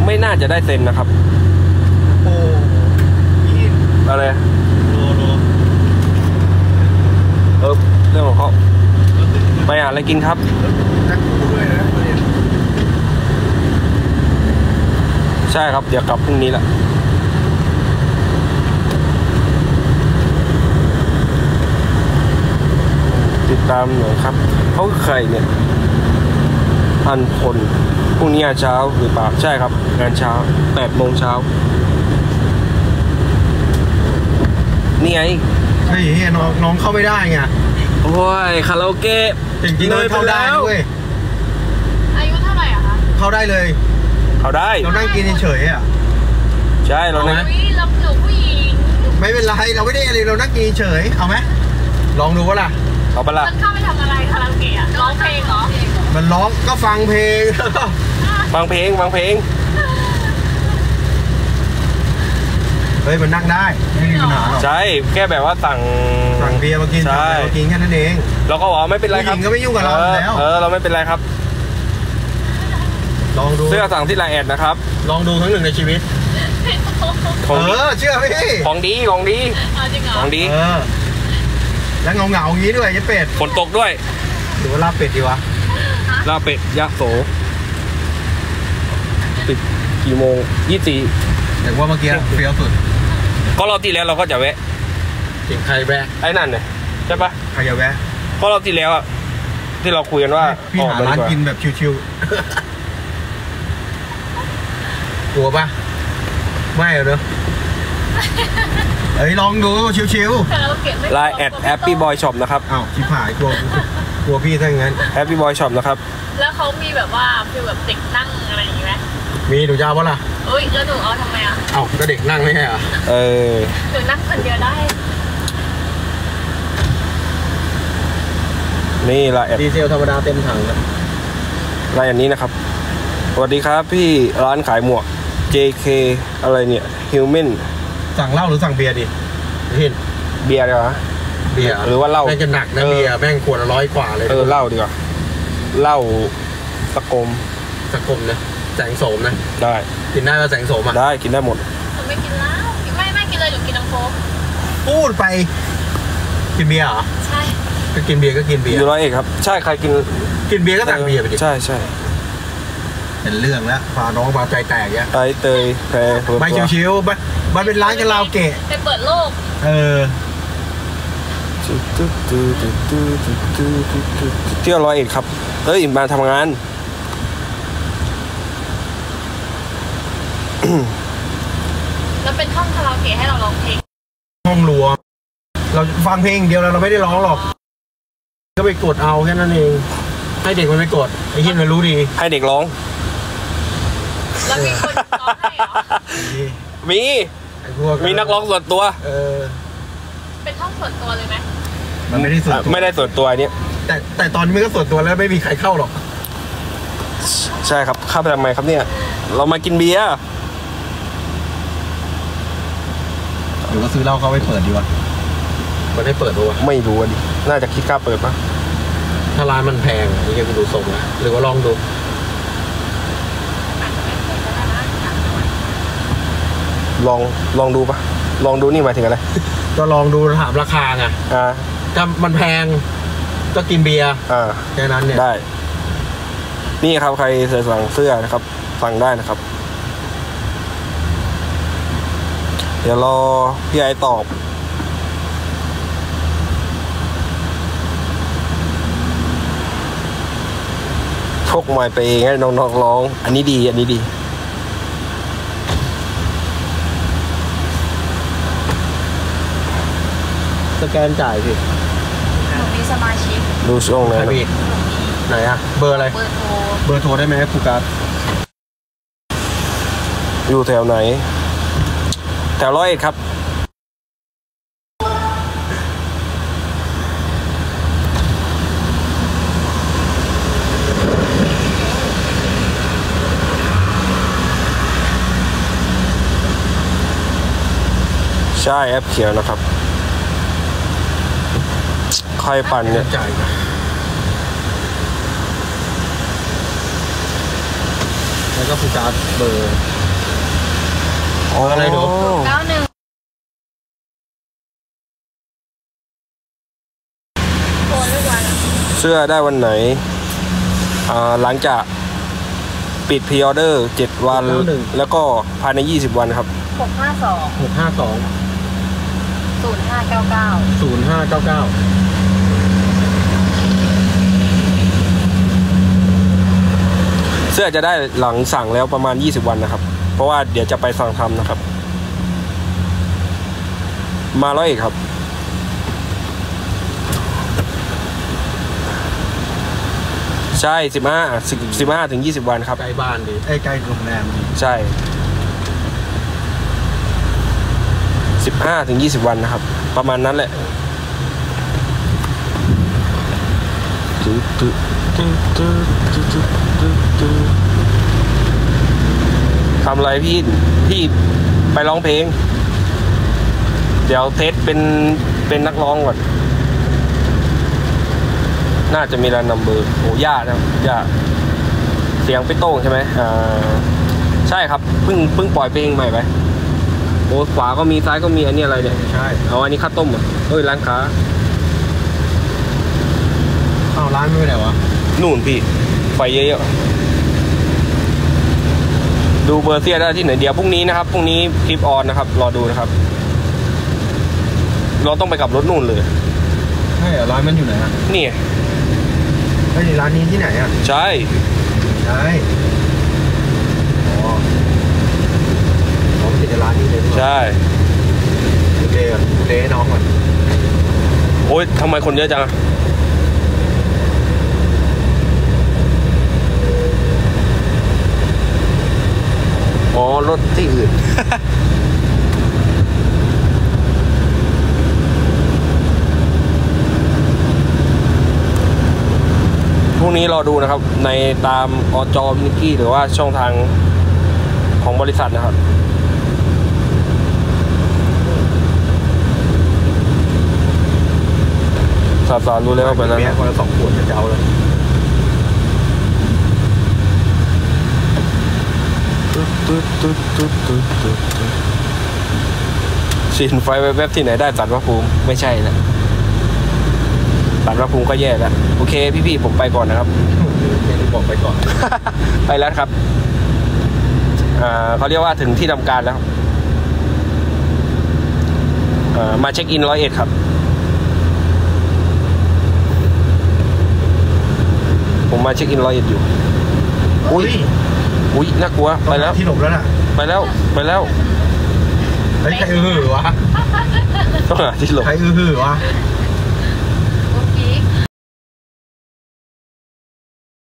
ไม่น่าจะได้เซ็นนะครับโอ้ยอะไรโลเรื่องของเขาไปหาอะไรกินครับใช่ครับเดี๋ยวกลับพรุ่งนี้แหละติดตามหน่อยครับเขาใครเนี่ยพันคนพรุ่งนี้เช้าหรือเปล่าใช่ครับงานเช้า8 โมงเช้านี่ไงใช่เฮียน้องเข้าไม่ได้ไงโอ้ยคาราโอเกะจริงๆเลยเข้าได้ด้วยอายุเท่าไหร่อะคะเข้าได้เลยเขาได้เรานั่งกินเฉยๆอ่ะใช่เรานั่งเราหนูผู้หญิงไม่เป็นไรเราไม่ได้อะไรเรานั่งกินเฉยเอาไหมลองดูว่าล่ะเอาไปละมันเข้าไปทำอะไรคาราโอเกะร้องเพลงเหรอมันร้องก็ฟังเพลงฟังเพลงเฮ้ยมันนั่งได้ไม่มีปัญหาหรอกใช่แค่แบบว่าสั่งเบียร์มากินใช่กินแค่นั้นเองเราก็บอกไม่เป็นไรครับผู้หญิงก็ไม่ยุ่งกับเราแล้วเราไม่เป็นไรครับลองดูเสื้อสั่งที่ไลน์แอดนะครับลองดูครั้งหนึ่งในชีวิตเชื่อพี่ของดีจริงเหรอของดีแล้วเงาอย่างนี้ด้วยยัดเป็ดฝนตกด้วยหรือว่าลาบเป็ดดีวะลาบเป็ดยะโสปิดกี่โมง24 แต่ว่าเมื่อกี้เฟี้ยวสุดก็รอบที่แล้วเราก็จะแวะถึงใครแวะไอ้นั่นเนี่ยใช่ปะใครจะแวะก็รอบที่แล้วอะที่เราคุยกันว่าพี่หาร้านกินแบบชิวๆกลัวปะไม่เหรอเฮ้ยลองดูชิวๆไลน์แอดแฮปปี้บอยช็อปนะครับอ้าวชิบหายกลัวพี่ถ้างั้นแฮปปี้บอยช็อปนะครับแล้วเขามีแบบว่าฟีลแบบเด็กนั่งอะไรอย่างงี้ไหมมีหนูจะเอาปะล่ะเอ้ยแล้วหนูเอาทำไมอ่ะเอ้าก็เด็กนั่งไม่ใช่เหรอหนูนั่งคนเดียวได้นี่ไลน์แอดดีเซลธรรมดาเต็มถังครับไลน์อันนี้นะครับสวัสดีครับพี่ร้านขายหมวก JK อะไรเนี่ย Human สั่งเหล้าหรือสั่งเบียร์ดิเห็นเบียร์ดีกว่าเบียร์หรือว่าเหล้าแม่งจะหนักนะเบียร์แม่งขวดละ100 กว่าเลยเหล้าดีกว่าเหล้าตะกมนะแสงโสมนะได้กินได้ป่ะแสงโสมอ่ะได้กินได้หมดผมไม่กินเหล้าไม่กินเลยหนูกินน้ำโค้กพูดไปกินเบียร์เหรอใช่ก็กินเบียร์ก็กินเบียร์อยู่ร้อยเอกครับใช่ใครกินเบียร์ก็สั่งเบียร์ไปดิใช่เป็นเรื่องแล้วพาน้องมาใจแตกเนี่ยไตเตยแพรไม่ชิวๆมันเป็นร้านคาราโอเกะไปเปิดโลกเที่ยวร้อยเอ็ดครับเฮ้ยมาทำงานแล้วเป็นห้องคาราโอเกะให้เราร้องเพลงห้องรวมเราฟังเพลงเดียวเราไม่ได้ร้องหรอกก็ไปกดเอาแค่นั้นเองให้เด็กมันไปกดไอ้ที่มันรู้ดีให้เด็กร้องแล้วมีคนร้องให้เหรอมีนักร้องส่วนตัวเป็นห้องส่วนตัวเลยไหมมันไม่ได้ส่วนตัวเนี้ยแต่ตอนนี้มันก็ส่วนตัวแล้วไม่มีใครเข้าหรอกใช่ครับเข้าไปทำไมครับเนี่ยเรามากินเบียร์หรือว่าซื้อเหล้าเขาไปเปิดดีวะมันให้เปิดดูวะไม่รู้ดิน่าจะคิดค่าเปิดปะถ้าร้านมันแพงนี่แกดูส่งนะหรือว่าลองดูลองดูปะลองดูนี่หมายถึงอะไรก็ลองดูถามราคาไงถ้ามันแพงก็กินเบียร์แค่นั้นเนี่ยได้นี่ครับใครสั่งเสื้อนะครับสั่งได้นะครับเดี๋ยวรอพี่ไอตอบพกไม้ไปเองให้น้องๆร้องอันนี้ดีสแกนจ่ายพี่มีสมาชิกดูช่วงไหนไหนอะเบอร์อะไรเบอร์โทรได้ไหมครูการ์ดอยู่แถวไหนแถวร้อยเอ็ดครับใช่แอปเขียวนะครับใครปั่นเนี่ยแล้วก็ครูการ์ดเบอร์อะไรหนู 91โอนทุกวันอะเสื้อได้วันไหนหลังจากปิดพรีออเดอร์7 วัน แล้วก็ภายใน20 วันครับ 652 652 0599 0599 เสื้อจะได้หลังสั่งแล้วประมาณ20 วันนะครับ เพราะว่าเดี๋ยวจะไปสั่งทำนะครับ มา100 เอกครับ ใช่15 ถึง 20 วันครับใกล้บ้านดีใกล้โรงแรมดีใช่ 15 ถึง 20 วันนะครับ ประมาณนั้นแหละทำอะไรพี่ไปร้องเพลง เดี๋ยวเทสเป็นนักร้องก่อน น่าจะมีร้านนัมเบอร์โอ้ย่านะย่าเสียงไปโต้งใช่ไหมใช่ครับเพิ่งปล่อยเพลงใหม่ไปโอ้ขวาก็มีซ้ายก็มีอันนี้อะไรเนี่ยใช่เอาอันนี้ข้าวต้มเหรอเฮ้ยร้านค้าอ้าวร้านไม่ไปไหนวะนู่นพี่ไฟเยอะๆดูเบอร์เซียได้ที่ไหนเดี๋ยวพรุ่งนี้นะครับพรุ่งนี้คลิปออนนะครับรอดูนะครับเราต้องไปกับรถนู่นเลยใช่เหรอร้านมันอยู่ไหนอ่ะนี่ไอ้ร้านนี้ที่ไหนอ่ะใช่ใช่อ๋อผมติดในร้านนี้เลยใช่ดูเดย์ดูเดย์ให้น้องก่อนโอ้ยทำไมคนเยอะจังอ๋อรถที่อื่น พรุ่งนี้รอดูนะครับในตามอจอมินิกี้หรือว่าช่องทางของบริษัทนะครับสาวๆรู้เลยว่าเป็นอะไรเมียคนละ2 ขวดจะเอาเลยฉีดไฟแวบๆที่ไหนได้ตัดพระภูมิไม่ใช่นะตัดพระภูมิก็แย่แล้วโอเคพี่ๆผมไปก่อนนะครับเดี๋ยวบอกไปก่อนไปแล้วครับเขาเรียกว่าถึงที่ทำการแล้วมาเช็คอิน101ครับผมมาเช็คอิน101อยู่อุ้ยอุ้ยน่ากลัวไปแล้วที่หลบแล้วน่ะไปแล้วเฮ้ยใครอื้อหือวะต้องหาที่หลบใครอื้อหือวะ